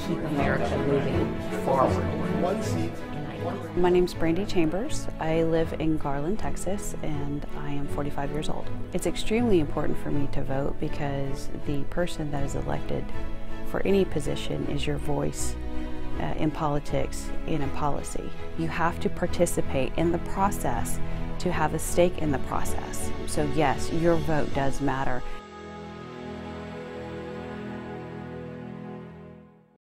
keep America moving forward. My name's Brandy Chambers. I live in Garland, Texas, and I am 45 years old. It's extremely important for me to vote because the person that is elected for any position is your voice in politics and in policy. You have to participate in the process to have a stake in the process. So yes, your vote does matter.